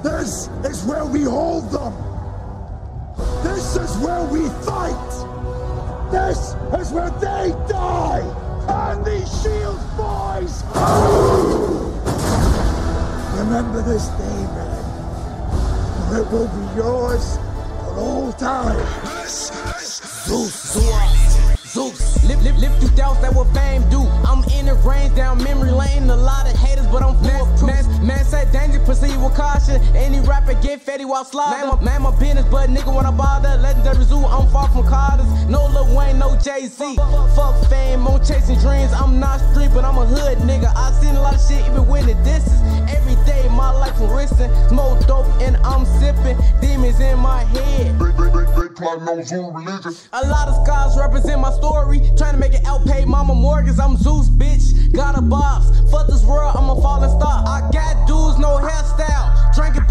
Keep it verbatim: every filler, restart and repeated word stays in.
This is where we hold them. This is where we fight. This is where they die. And these shields, boys. Remember this day, man. For it will be yours for all time. Zeus, Zues, Zeus, lift, lift, lift you doubts that what fame do. I'm in the range down memory lane, a lot of haters, but I'm full of proof. Man, man said danger, proceed with caution. Any rapper get fatty while sliding. Man, man, my business, but nigga wanna bother. Legendary Zoo, I'm far from Carters. No Lil Wayne, no Jay-Z. Fuck fame, I'm chasing dreams. I'm not street, but I'm a hood nigga. I seen a lot of shit even when the distance. Every day, my life from risking. Smoke dope and I'm sipping. Demons in my head. They, they, they, they plotting on Zoo religion. A lot of scars represent my story. Trying to make it outpay mama mortgage. I'm Zeus, bitch. Got a box. Fuck this world, I'm a falling star. I got dudes, no hairstyle. Drinking